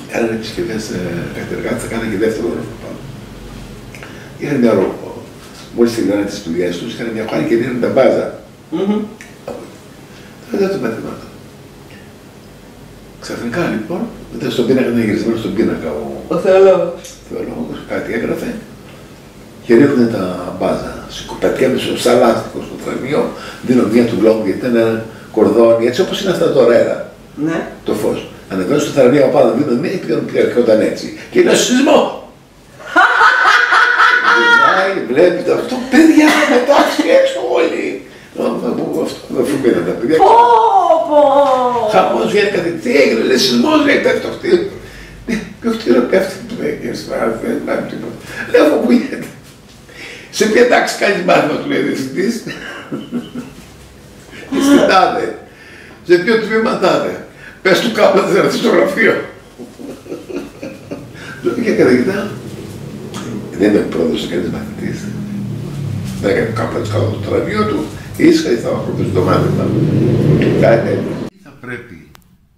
Κάνανε επισκευές καλλιτεργάτες, θα κάνανε και δεύτερο όροφο πάνω. Είχαν μια ρόπο. Μόλις τελειώνανε τις δουλειές τους, είχαν μια χώρη και δίνανε τα μπάζα. Μετά το μαθημάτων. Ξαφνικά λοιπόν, μετά στον πίνακα ήταν γυρισμένο στον πίνακα ο θεολόγος, κάτι έγραφε και ρίχνουν τα μπάζα. Σηκωπατιέμαι στο σαλάστικο στο θερμίο, δίνω μία του λόγου γιατί ήταν ένα κορδόνι, έτσι όπως είναι αυτά τώρα ένα. Ναι. Το φως. Ανεβαίνω στο θερμίο πάνω, δίνω μία και έρχονταν έτσι. Και είναι σεισμό! Βλέπει αυτό, παιδιά, μετάξυ έξω όλοι. Αφού πήραν τα παιδιά. Χαμός βγαίνει κάτι, τι έγινε, λέει σεισμός, λέει πέφτει το κτίριο. Ποιο κτίριο πέφτει, του λέει, κύριε Σφράδη, δεν υπάρχει τίποτα. Λέω, αφού που γίνεται. Σε ποια τάξη κάνεις μάθημα, του λέει, διευθυντής. Στην τάδε. Σε ποιο τμήμα τάδε. Πες του κάπου να έρθει στο γραφείο. Του πήγε καθηγητά. Δεν με πρόδωσε κανείς μαθητής. Δεν έκανε κάπου έτσι κάτω το τραβείο του. Ήσυχα ή θα προδώσει το μάθημα. Κάτι τέτοιο. Θα πρέπει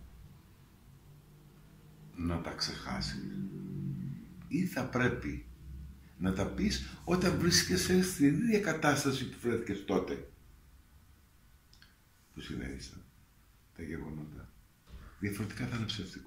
να τα ξεχάσεις ή θα πρέπει να τα πεις όταν βρίσκεσαι στην ίδια κατάσταση που βρέθηκες τότε. Που συνέβησαν τα γεγονότα. Διαφορετικά θα είναι ψεύτικο.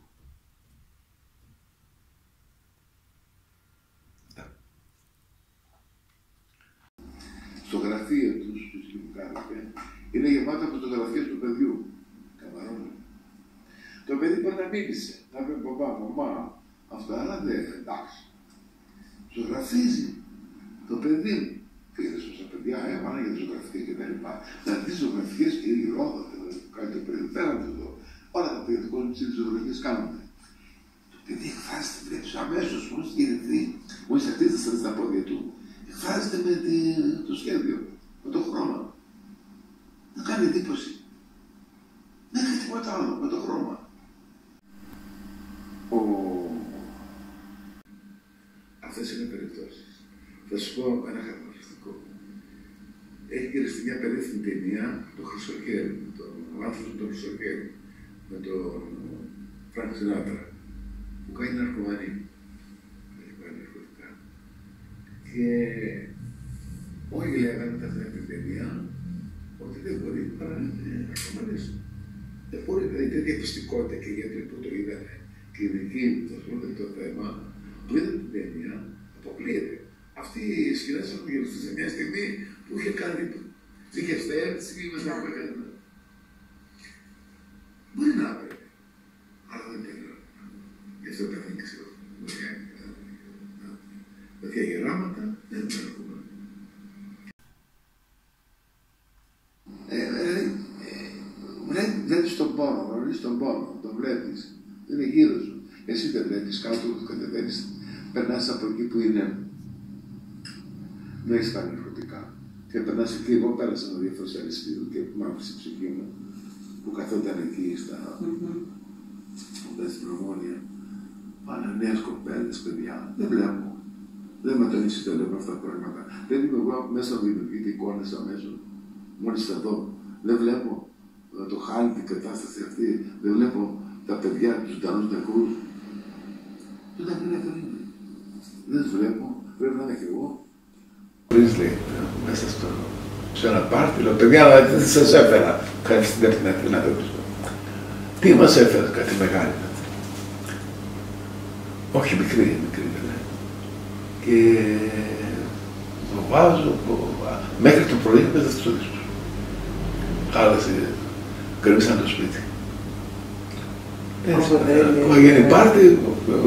Στο γραφείο τους που κάνετε, είναι γεμάτο από φωτογραφίες του παιδιού. Καμαρώνει. Το παιδί μπορεί να μίλησε, να πει παπά, μαμά, αυτό, αλλά δεν, εντάξει. Ζωγραφίζει το παιδί μου. Πήγαινε στα παιδιά, έβαλα για τις ζωγραφίες και τα λοιπά. Να δεις ζωγραφίες και η Ρόδο, κάνει το παιδί, φέραμε εδώ. Όλα τα παιδιά του κόσμου τις ζωγραφίες κάνουμε. Το παιδί εκφράζεται, βλέπεις αμέσως, μόλις γεννηθεί, μόλις αρτίζεται στα πόδια του. Εκφράζεται με το σχέδιο, με το χρώμα. Να κάνει εντύπωση. Μέχρι τίποτα άλλο, με το χρώμα. Αυτές είναι περιπτώσεις. Θα σου πω ένα χαρακτηριστικό. Έχει γυριστεί μια περίφημη ταινία, το Χρυσοχέρι, ο άνθρωπος με το Χρυσοχέρι, με τον Φρανκ Σινάτρα, που κάνει ναρκωμανή. Και όλοι λέγανε μετά την ταινία ότι δεν μπορεί παρά να ναρκωμανίσει. Δεν μπορεί, δηλαδή τέτοια πιστικότητα και γιατί που το είδανε και οι ειδικοί που ασχολούνται με το θέμα, που είδαν την ταινία, αποκλείεται. Αυτοί οι σκηνές έχουν γυριστεί σε μια στιγμή που είχε κάνει, είχε στέρηση μετά που έκανε. Μπορεί να έπρεπε, αλλά δεν τελειώνει. Γι' αυτό τα δεν ξέρω. Τέτοια γεράματα δεν υπάρχουν. Βλέπεις τον πόνο, γνωρίζεις τον πόνο, τον βλέπεις. Είναι γύρω σου. Εσύ δεν βλέπεις κάτω, κατεβαίνεις, περνάς από εκεί που είναι. Δεν έχεις κάνει ναρκωτικά. Και περνάς εκεί, εγώ πέρασα να διάφορες αλυσίδου και μαύρησε η ψυχή μου, που καθόταν εκεί στα στην Ομόνια. Πάνε νέες κοπέλες, παιδιά. Δεν βλέπω. Δεν με τον δεν βλέπω αυτά τα πράγματα. Δεν είμαι εγώ μέσα να δημιουργείται εικόνες αμέσως. Μόλις θα δω. Δεν βλέπω το χάλι, την κατάσταση αυτή. Δεν βλέπω τα παιδιά, τους ζωντανούς νεκρούς. Τότε δεν είναι. Δεν τους βλέπω. Πρέπει να είναι και εγώ. Χωρίς λέει, μέσα σε ένα πάρτι, λέω, παιδιά, αλλά τι σας έφερα. Κάτι στην Αθήνα να το τι μας έφερε, κάτι μεγάλο. Όχι, μικρή βέβαια. Και το βάζω μέχρι το πρωί μέσα στους δίσκους. Χάλασε, γκρεμίσαν το σπίτι. Έτσι, ακόμα γίνει πάρτι,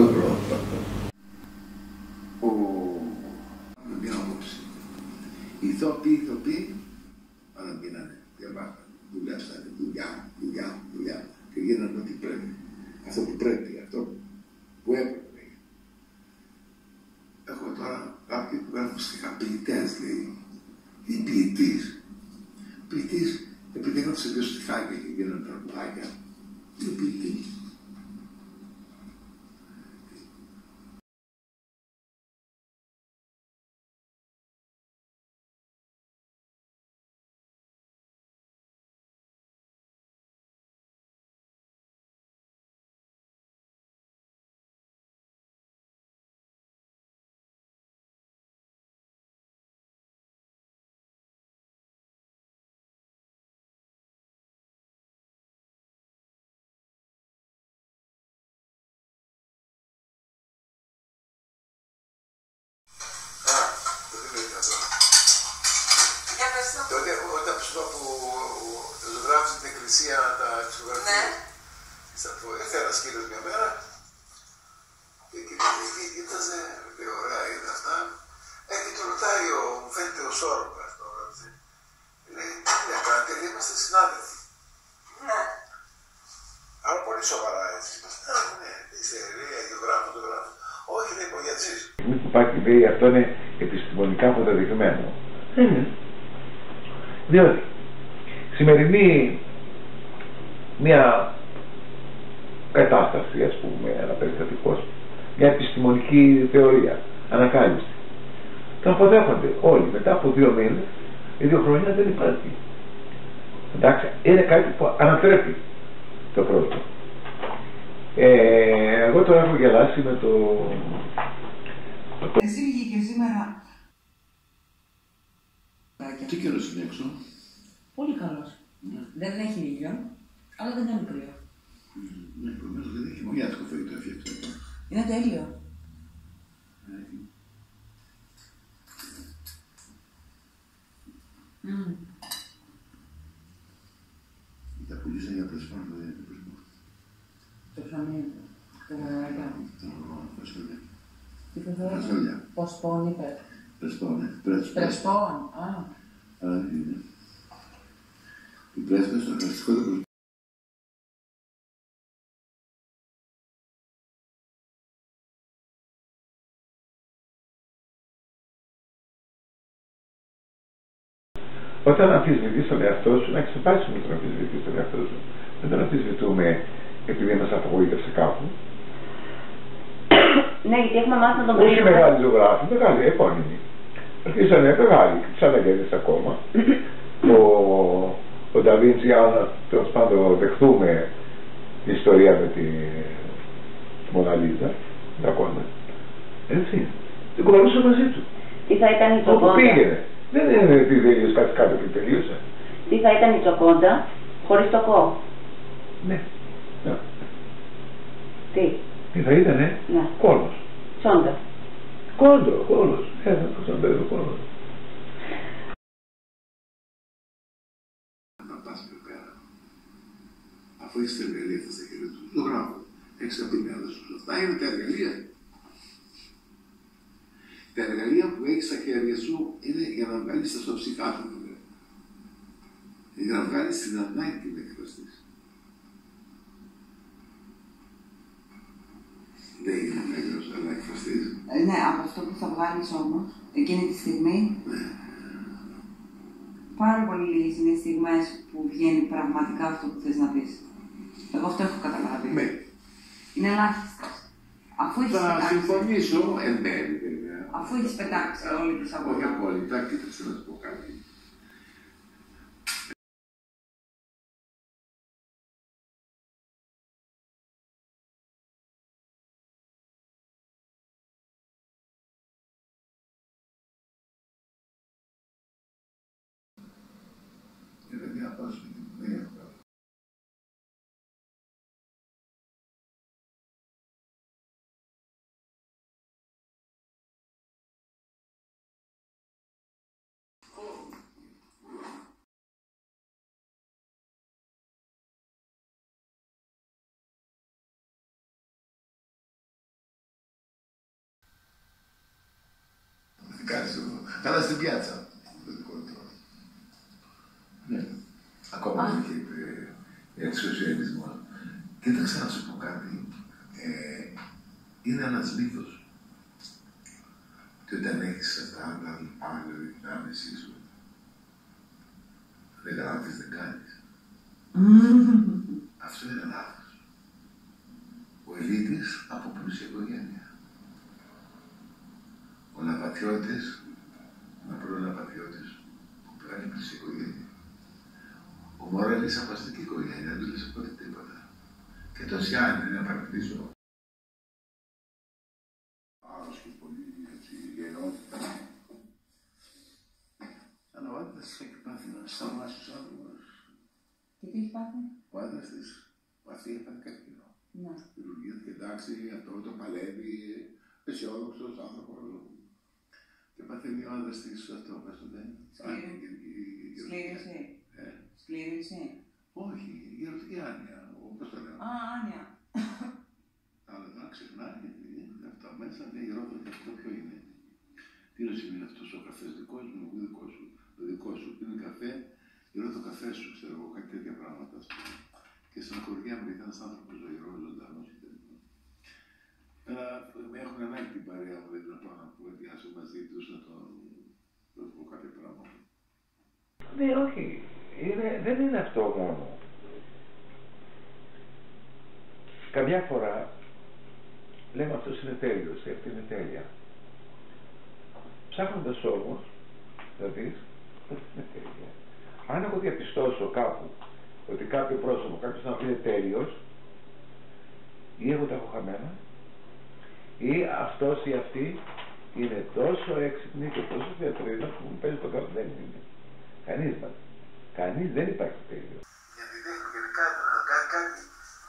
μια άποψη. Οι ηθοποιοί, όταν γίνανε, διαβάσανε, δουλέψανε, δουλειά και γίνανε ό,τι πρέπει. Αυτό που πρέπει, αυτό που έπρεπε. Έχω τώρα κάποιοι που γράφουν στοιχεία ποιητές, λέει. Τι ποιητής. Ποιητής, επειδή έγραψε δύο στιχάκια και γίνανε τραγουδάκια. Τι ποιητής. εκκλησία τα εξωγραφία. Ναι. Ήρθε ένας κύριος μια μέρα και κοίταζε, λέει ωραία είναι αυτά. Και του ρωτάει, μου φαίνεται ο Σόρμπας τώρα, λέει, τι να κάνετε, λέει, είμαστε συνάδελφοι. Ναι. Αλλά πολύ σοβαρά έτσι. Ναι, είστε λέει, αγιογράφο, το γράφο. Όχι, λέει, υπογιατζής. Που πάει και λέει, αυτό είναι επιστημονικά αποδεδειγμένο. Διότι σημερινή μια κατάσταση, ας πούμε, ένα περιστατικός, μια επιστημονική θεωρία, ανακάλυψη. Το αποδέχονται όλοι. Μετά από 2 μήνες ή 2 χρόνια δεν υπάρχει. Εντάξει, είναι κάτι που ανατρέπει το πρόβλημα. Εγώ τώρα έχω γελάσει με το... Εσύ βγήκε σήμερα. Τι καιρός είναι έξω? Πολύ καλός. Δεν έχει ήλιο, αλλά δεν είναι κρύο. Ναι, προηγουμένως δεν έχει χειμωνιάτικο φαγητό έφτιαξε. Είναι τέλειο. Τα πουλήσαν για πρεσπάνω, δεν είναι πρεσπάνω. Το ψωμί, το μαγαράκια. Φασόλια. Τι φασόλια? Φασόλια. Ποσπών είπε. Πρεσπών, Πρεσπών, α. Αλλά δεν είναι. Η πρέσπα στο χαριστικό δεν προσφέρει. Όταν αμφισβητείς τον εαυτό σου, να ξεπάσουμε τον αμφισβητείς τον εαυτό σου. Δεν τον αμφισβητούμε επειδή μας απογοήτευσε κάπου. Ναι, γιατί έχουμε μάθει να τον κρίνουμε. Όχι μεγάλη ζωγράφη, μεγάλη, επώνυμη. Αρχίσανε μεγάλη, τις αναγκαίες ακόμα. Ο Νταβίντσι, αν τέλος πάντων δεχτούμε την ιστορία με τη Μοναλίζα, τα κόντα. Έτσι. Την κορούσε μαζί του. Τι θα ήταν η Τζοκόντα? Όπου πήγαινε. Δεν είναι επειδή τελείωσε κάτι κάτω και τελείωσε. Τι θα ήταν η Τζοκόντα χωρίς το κο? Ναι. Τι θα ήτανε? Ναι. Κόλος. Τσόντα. Κόλος. Σαν παιδί κόλος. Να πας πιο πέρα. Αφού έχεις τα εργαλεία αυτά στα χέρια του, το γράφω. Έχεις από την μέρα σου. Αυτά είναι τα εργαλεία. Τα εργαλεία που έχεις στα χέρια σου είναι για να βγάλεις τα στο ψυχάθλο. Για να βγάλεις την ανάγκη να εκφραστείς. Δεν είναι μέγας, αλλά εκφραστείς. Ναι, από αυτό που θα βγάλεις όμως, εκείνη τη στιγμή, πάρα πολύ λίγες είναι οι στιγμές που βγαίνει πραγματικά αυτό που θες να πεις. Εγώ αυτό έχω καταλάβει. Ναι. Είναι ελάχιστες. Αφού έχεις θα πετάξει. συμφωνήσω εν μέρει, βέβαια. Αφού έχεις πετάξει όλη τη αγορά. Όχι απόλυτα, κοίταξε να σου πω κάτι. Είναι μια πάση με την νέα. Κάτσε εδώ. Καλά στην πιάτσα. Ναι. Ακόμα δεν είχε εξωσιαλισμό. Κοίταξε να σου πω κάτι. Είναι ένας μύθος. Και όταν έχεις αυτά τα άλλα την άμεσή σου, δεν γράφεις, δεν κάνεις. Αυτό είναι λάθος. Ο Ελίτης από πλούσια οικογένεια. Ο Ναπατιώτης, ένα πρώην Ναπατιώτης, που πήραν πλούσια οικογένεια. Ο Μορέλης από αστική οικογένεια, δεν δούλεψε ποτέ τίποτα. Και το Σιάννη, να παρακτήσω. Άλλος και πολύ έτσι γενναιότητα. Αλλά ο άντρας της έχει πάθει να σταμάσει τους άνθρωπους. Και τι έχει πάθει? Ο άντρας της, αυτή έχει πάθει καρκίνο. Ναι. Λειτουργήθηκε εντάξει, αυτό το παλεύει, αισιόδοξος άνθρωπος. Και παθαίνει ο άντρας της αυτό, πες το δεν. Σκλήρωση. Σκλήρωση. Όχι, η ερωτική άνοια, όπως το λέω. Α, άνοια. Αλλά δεν ξεχνάει, αυτά μέσα, είναι η ερώτηση αυτό ποιο είναι. Τι είναι αυτός ο καφές δικός μου, ο δικός σου, το δικό σου, είναι καφέ, γυρώ το καφέ σου, ξέρω εγώ, κάτι τέτοια πράγματα. Και στεναχωριά μου, γιατί ένας άνθρωπος ζωηρός, ζωντανός κτλ. Αλλά με έχουν ανάγκη την παρέα μου, δηλαδή να πάω να κουβεντιάσω μαζί τους, να το πω κάποια πράγματα. Ναι, όχι. Δεν είναι αυτό μόνο. Καμιά φορά λέμε αυτός είναι τέλειος, αυτή είναι τέλεια. Ψάχνοντας όμως, θα δεις ότι είναι τέλεια. Αν εγώ διαπιστώσω κάπου ότι κάποιο πρόσωπο, κάποιος να είναι τέλειος, ή εγώ τα έχω χαμένα, ή αυτός ή αυτή είναι τόσο έξυπνη και τόσο θεατρίδα που μου παίζει το κάτω. Δεν είναι. Κανείς δεν υπάρχει τέλειος. Γιατί γενικά να κάνει κάτι.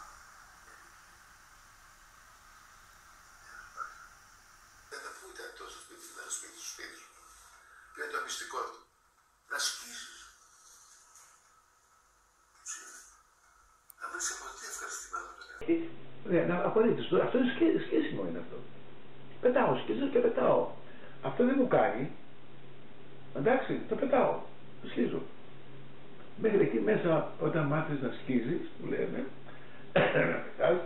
Πού ήταν τόσο σπίτι, ήταν σπίτι σου. Ποιο είναι το μυστικό του. Να σκίσεις. Να μην είσαι ποτέ ευχαριστημένο τον εαυτό. Ναι, απορρίτως. Αυτό είναι σκίσιμο είναι αυτό. Πετάω, σκίζω και πετάω. Αυτό δεν μου κάνει. Εντάξει, το πετάω. Το σκίζω. Μέχρι εκεί μέσα όταν μάθεις να σκίζεις, που λέμε, να πετάς,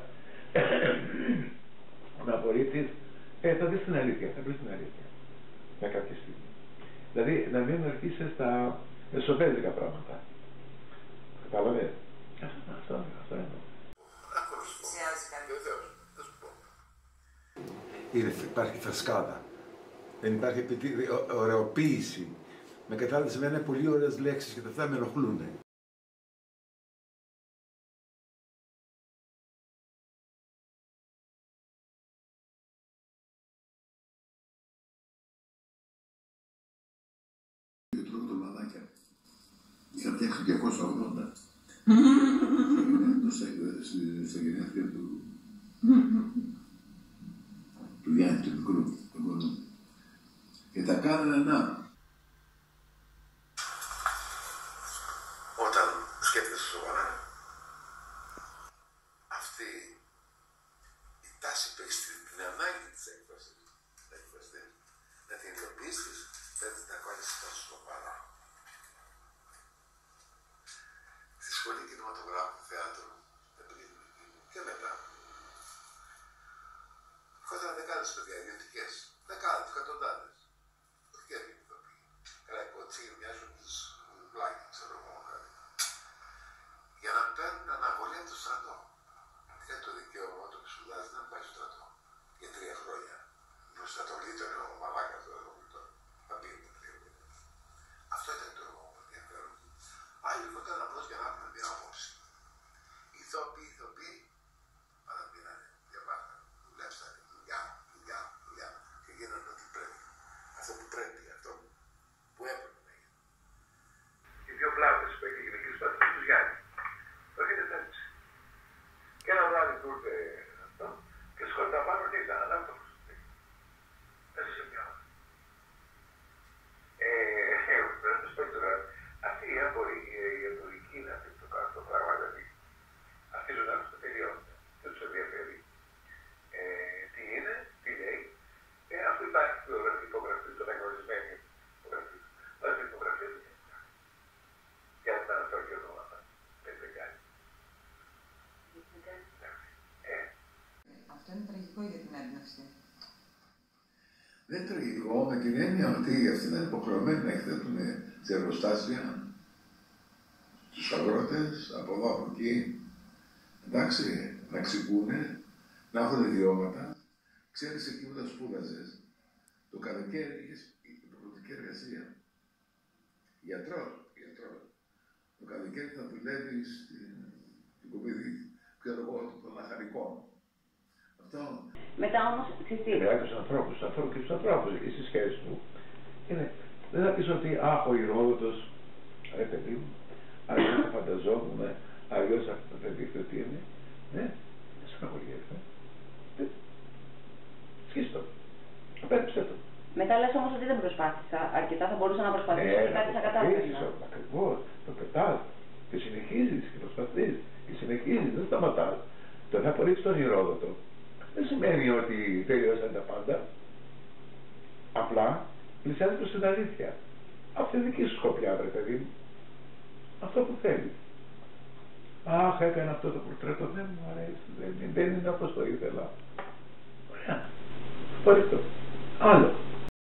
να απορρίτεις, θα δεις την αλήθεια, θα βρεις την αλήθεια. Για κάποια στιγμή. Δηλαδή να μην αρχίσεις στα εσωτερικά πράγματα. Κατάλαβες. Αυτό εννοώ. Πλησιάζει κάτι. Βεβαίως, θα σου πω. Υπάρχει φρεσκάδα. Δεν υπάρχει ωρεοποίηση. Με κατάλαβες με πολύ ωραίες λέξεις και αυτά με ενοχλούνε. Και τρώω το μαλάκια. Είχα φτιάξει 280. Στα γενέθλια του Γιάννη, του μικρού, του γονού. Και τα κάνανε να. Όταν σκέφτεσαι σοβαρά, αυτή η τάση που έχεις την ανάγκη της έκφρασης, να την υλοποιήσεις, δεν την ακόμη τόσο σοβαρά. Στη σχολή κινηματογράφου, θεάτρου, και μετά. Φώτανα δεκάδες παιδιά, ιδιωτικές. Δεκάδες, εκατοντάδες. Όχι και δεν ηθοποιοί. Καλά, οι κοτσίγοι μοιάζουν τις πλάκες, ξέρω εγώ κάτι. Για να παίρνουν αναβολή από το στρατό. Είχα το δικαίωμα του που σπουδάζει να πάει στο στρατό. Για 3 χρόνια. Το στρατό γλίτωνε ο μαλάκας το έργο γλίτωνε. Θα πήγαινε 3 χρόνια. Αυτό ήταν το έργο μου ενδιαφέρον. Άλλοι ήταν απλώς για να έχουν μια άποψη. Ηθοποιοί, παραμείνανε, διαβάσανε, δουλέψανε, δουλειά και γίνανε ό,τι πρέπει. Αυτό που πρέπει, αυτό που έπρεπε να γίνει. Οι 2 πλάτες που έχει γίνει και σπαθή του Γιάννη, το έχετε έτσι. Και ένα βράδυ του ήρθε αυτό και σχόλια πάνω τι ήταν, αλλά αυτό μέσα σε μια ώρα. Πρέπει να σου πω τώρα, αυτή η εμπορική είναι αυτή που κάνει το πράγμα, δηλαδή. Αρχίζουν να έχουν τελειότητα. Δεν τους ενδιαφέρει. Τι είναι, τι λέει. Αφού υπάρχει υπογραφή, τον εγνωρισμένη υπογραφή. Αλλά την υπογραφή δεν είναι. Για να αναφέρω και ονόματα. Δεν είναι κάτι. Αυτό είναι τραγικό για την έμπνευση. Δεν είναι τραγικό με την έννοια ότι αυτοί ήταν υποχρεωμένοι να εκθέτουν σε εργοστάσια στους αγρότες από εδώ από εκεί. Εντάξει, να ξυπνούνε, να έχουν ιδιώματα. Ξέρεις εκεί που τα σπούδαζες, το καλοκαίρι είχες υποχρεωτική εργασία. Γιατρός. Το καλοκαίρι θα δουλεύεις στην κοπήδη, ξέρω εγώ, των λαχανικών. Αυτό. Μετά όμως, ξέρεις τι. Τους ανθρώπους και στους ανθρώπους, οι σχέσεις του. Δεν θα πεις ότι αχ, ο Ηρόδοτος, ρε παιδί μου, αλλιώς το φανταζόμουν, αλλιώς αυτό δεν δείχνει ότι είναι. Ναι, δεν στεναχωριέσαι. Σκίστο. Απέριψε το. Μετά λες όμως ότι δεν προσπάθησα αρκετά, θα μπορούσα να προσπαθήσω και κάτι θα κατάφερα. Ακριβώς, το πετάς. Και συνεχίζεις και προσπαθείς και συνεχίζεις, δεν σταματάς. Το να απορρίψεις τον Ηρόδοτο δεν σημαίνει ότι τελειώσαν τα πάντα. Απλά πλησιάζεις προς την αλήθεια. Αυτή είναι δική σου σκοπιά, βρε παιδί μου. Αυτό που θέλεις. Αχ, έκανα αυτό το πορτρέτο, δεν μου αρέσει, δεν είναι όπως το ήθελα. Ωραία. Απορρίπτω. Άλλο.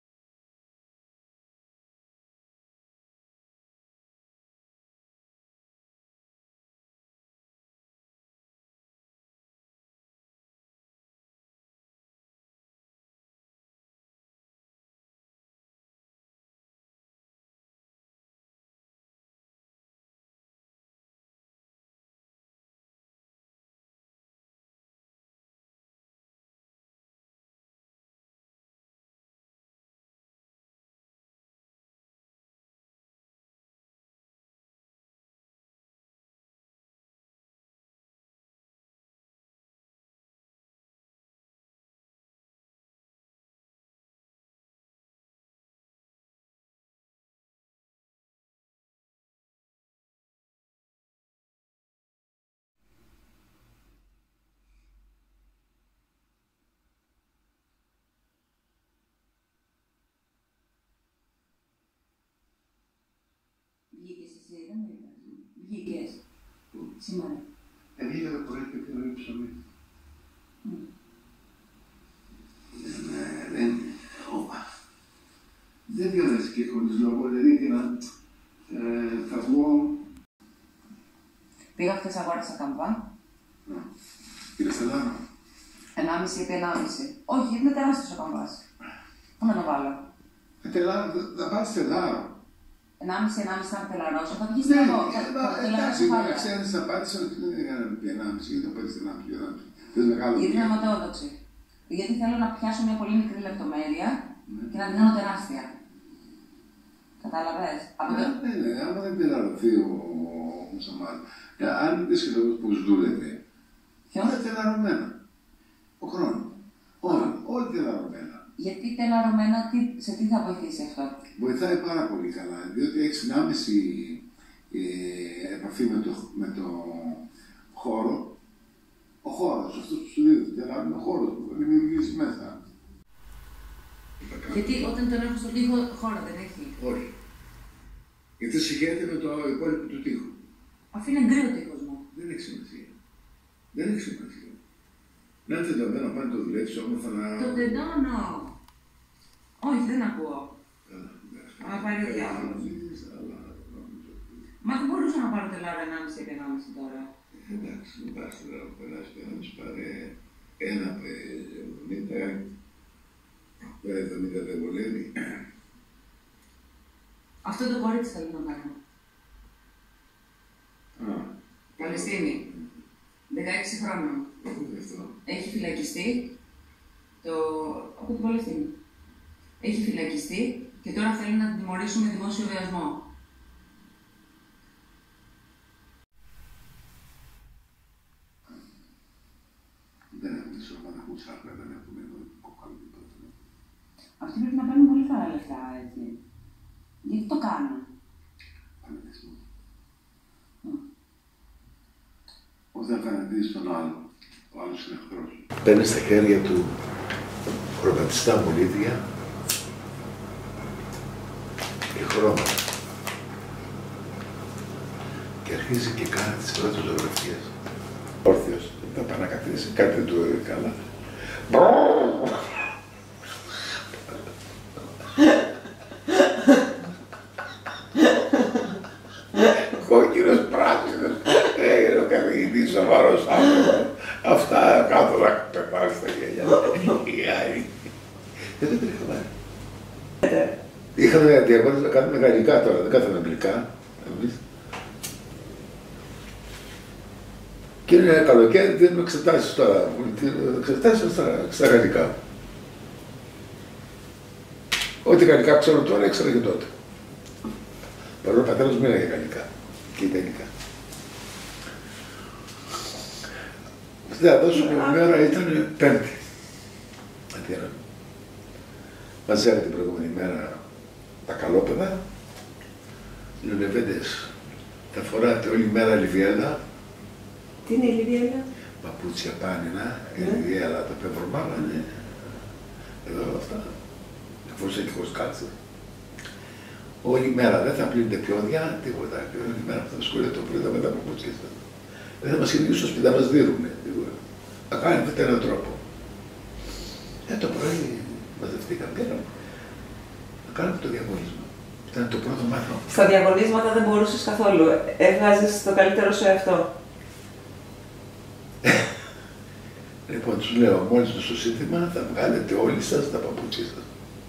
Βγήκες εσύ, δεν με είπες. Βγήκες. Σήμερα. Βγήκα το πρωί και πήρα ψωμί. Δεν διαδέστηκε χωρίς λόγο, δηλαδή θα βγω. Πήγα χθες αγόρασα καμπά. Κύριε Στελάρο. 1,5 επί 1,5. Όχι, είναι τεράστιος ο καμπάς. Πού να το βάλω. Θα βάλεις Στελάρο. 1,5 ήταν τελαρός, θα βγεις Ναι, εγώ. εντάξει, ξέρεις, απάντησα ότι δεν έκανα επί 1,5, γιατί το παίρνεις 1,5. Δεν μεγάλο. Γιατί είναι αματεόδοξη. Γιατί θέλω να πιάσω μια πολύ μικρή λεπτομέρεια και να την κάνω τεράστια. Κατάλαβες. Ναι, άμα δεν τελαρωθεί ο Μουσαμάρ, αν δεις και το πώς δούλευε, όλα τελαρωμένα. Ο χρόνος. Όλα τελαρωμένα. Γιατί τελαρωμένα, σε τι θα βοηθήσει αυτό. Βοηθάει πάρα πολύ καλά, διότι έχεις την άμεση επαφή με το χώρο. Ο χώρος, αυτός που σου δίνει, τελαρώνει ο χώρος που δημιουργήσει μέσα. Γιατί όταν τον έχω στον τοίχο, χώρο δεν έχει. Όχι. Γιατί συγχαίρεται με το υπόλοιπο του τοίχου. Αφού είναι γκρι ο τοίχος μου. Δεν έχει σημασία. Δεν έχει σημασία. Να έρθει εδώ πέρα να πάνε το δουλεύεις όμορφα να... Το τεντώνω. Όχι, δεν ακούω. Α, πάρει ο διάβολος. Μα δεν μπορούσα να πάρω τελάρα 1,5 και 1,5 τώρα. Εντάξει, μην πάρεις τώρα που περάσει και να μας πάρει 1,70. 70 δεν βολεύει. Αυτό το κορίτσι θέλω να κάνω. Παλαιστίνη. 16 χρόνων. Έχει φυλακιστεί από την Παλαιστίνη. Έχει φυλακιστεί και τώρα θέλει να την τιμωρήσουν με δημόσιο βιασμό. Δεν έχουμε σώμα να ακούς άκρα, δεν έχουμε κοκκάλι. Αυτοί πρέπει να παίρνουν πολύ καλά λεφτά, έτσι. Γιατί το κάνουν. Φανατισμό. Όταν φανατίζεις τον άλλο, ο άλλος είναι εχθρός. Παίρνει στα χέρια του χρωματιστά μολύβια και χρώματα. Και αρχίζει και κάνει τις πρώτες φωτογραφίες. Όρθιος, δεν πάει να καθίσει, κάτι δεν του έκανα. Κόκκινος πράσινος, έγινε ο καθηγητής σοβαρός άνθρωπος. Αυτά κάτω να πεπάρει στα γέλια. Δεν τρέχαμε. Είχαμε διαγώνες να κάνουμε γαλλικά τώρα, δεν κάθαμε αγγλικά. Και είναι καλοκαίρι, δίνουμε εξετάσεις τώρα. Εξετάσεις στα γαλλικά. Ό,τι γαλλικά ξέρω τώρα, ήξερα και τότε. Παρόλο ο πατέρας μου μίλαγε γαλλικά και ιταλικά. Αυτή θα δώσουμε η μέρα ήταν Πέμπτη. Αντίρα. Μαζεύει την προηγούμενη μέρα τα καλόπαιδα, λιονεβέντες Θα φοράτε όλη μέρα λιβιέλα. Τι είναι η λιβιέλα? Παπούτσια πάνινα, η λιβιέλα, τα πεπρομάγανε. Εδώ όλα αυτά. Εφόσον έχει κάτσε. Όλη μέρα δεν θα πλύνετε πιόδια, τίποτα. Όλη μέρα θα ασχολείται το πρωί με τα παπούτσια σας. Δεν θα μας κυνηγήσουν στο σπίτι, θα μας δίνουνε. Θα κάνετε έναν τρόπο. Το πρωί μαζευτήκαμε και να κάνουμε το διαγωνισμό. Ήταν το πρώτο μάθημα. Στα διαγωνίσματα δεν μπορούσες καθόλου. Έβγαζες το καλύτερο σου εαυτό. Λοιπόν, τους λέω, μόλις το σύνθημα θα βγάλετε όλοι σας τα παπούτσια σας.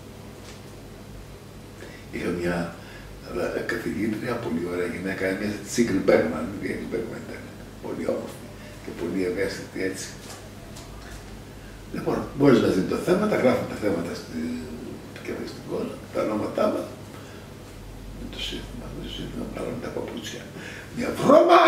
Είχα μια καθηγήτρια, πολύ ωραία γυναίκα, μια Τσίγκρι Μπέρμαν, ήταν πολύ όμορφη και πολύ ευαίσθητη έτσι. Λοιπόν, μόλις μας δίνει το θέμα, τα γράφουμε τα θέματα και στην κόλλα, τα ονόματά μας. Με το σύνθημα, πάραμε τα παπούτσια. Μια βρώμα!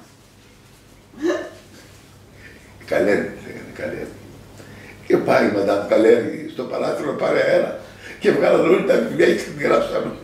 Καλέρι, έκανε Καλέρι. Και πάει η Μαντάμ Καλέρι στο παράθυρο, πάρε αέρα και βγάλαν όλοι τα βιβλία και την γράψαμε.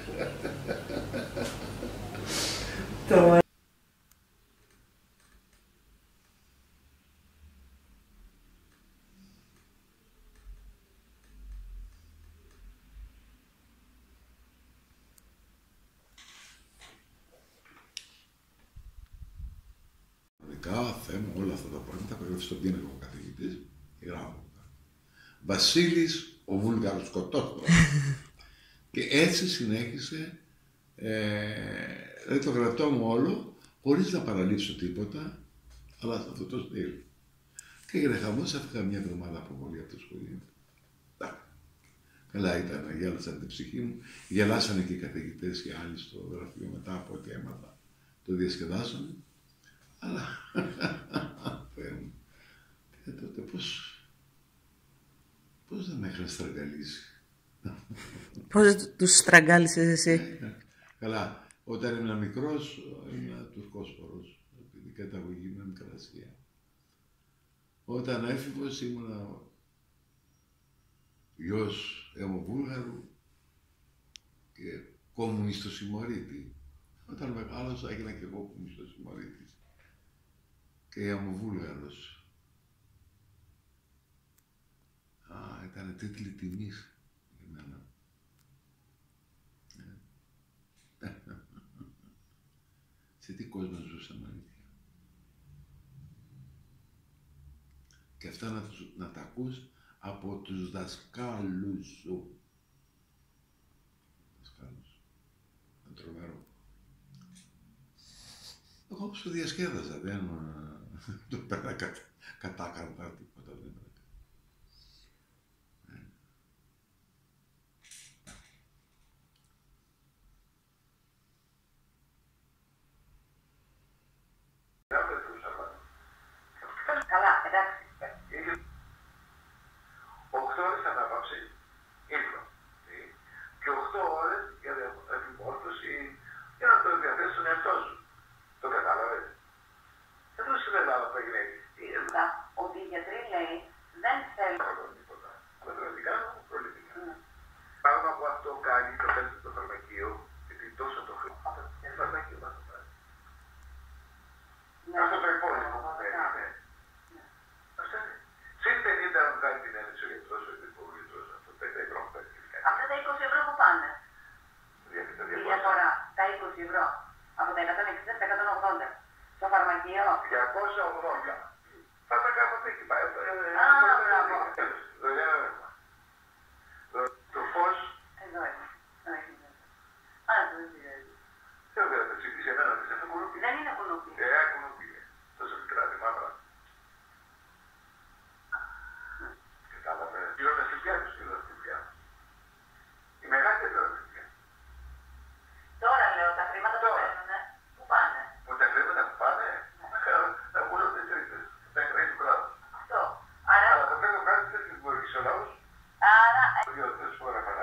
Θέμα, όλα αυτά τα πράγματα που έγραφε στον πίνακα ο καθηγητής και γράφω. Βασίλης ο Βούλγαρος σκοτώθηκε. Και έτσι συνέχισε, δηλαδή το κρατώ όλο, χωρίς να παραλείψω τίποτα, αλλά σε αυτό το στυλ. Και έγινε χαμός, έφυγα μια εβδομάδα αποβολή από το σχολείο. Καλά ήταν, γέλασαν την ψυχή μου, γελάσανε και οι καθηγητές και άλλοι στο γραφείο μετά από ό,τι έμαθα. Το διασκεδάσανε. Αλλά, τότε πώς δεν με είχαν στραγγαλίσει. Πώς τους στραγγάλισες εσύ? Καλά, όταν ήμουν μικρός, ήμουν τουρκόσπορος, επειδή καταγωγή με Μικρασία. Όταν έφηβος ήμουν γιος Αιμοβούλγαρου και κομμουνιστοσημωρίτη. Όταν μεγάλωσα έγινα και εγώ κομμουνιστοσημωρίτης και Αιμοβούλγαρος. Ήταν τίτλοι τιμής για μένα. Σε τι κόσμο ζούσαμε, αλήθεια. Και αυτά να τα ακούς από τους δασκάλους σου. Δασκάλους. Είναι τρομερό. Εγώ όπως το διασκέδαζα, δεν το πέρα κατάκαρτα τίποτα, δεν έκανα. Καλά, εντάξει. 8 ώρες ανάπαυση, ύπνο. Και 8 ώρες για επιμόρφωση για να το διαθέσεις στον εαυτό σου. Το κατάλαβες. Εδώ στην Ελλάδα που έγινε. Ότι οι γιατροί λέει δεν θέλουν τίποτα. Μετρολογικά, προληπτικά. Πάνω από αυτό κάνει το πέτρο στο φαρμακείο, γιατί τόσο το χρόνο. Είναι φαρμακείο μας το πράγμα. Αυτό το υπόλοιπο που παίρνει. Συν 50 αν κάνει την έννοια ο γιατρός, ο υπουργός, αυτό τα 20 ευρώ που παίρνει. Αυτά τα 20 ευρώ που πάνε. Η διαφορά, τα 20 ευρώ. Από τα 160 στα 180. Στο φαρμακείο. 280. Θα τα κάνω εκεί πάει. Μπράβο. Το πώς. Εδώ είναι. Δεν πειράζει. Δεν θα τα ψηφίσει εμένα, δεν είναι κουνούπι. Δεν είναι κουνούπι. Κουνούπι. Τόσο μικρά τη μαύρα. Κατάλαβε. Πληρώνε στην πιά τους, πληρώνε στην πιά. Η μεγάλη δεν πληρώνε στην πιά. Τώρα λέω, τα χρήματα που παίρνουνε, πού πάνε. Που τα χρήματα που πάνε, να πουλώνται τρίτες. Τα χρήματα του κράτους. Αυτό. Άρα... Αλλά το κράτος δεν μπορεί ο λαός. Άρα... 2-3 φορές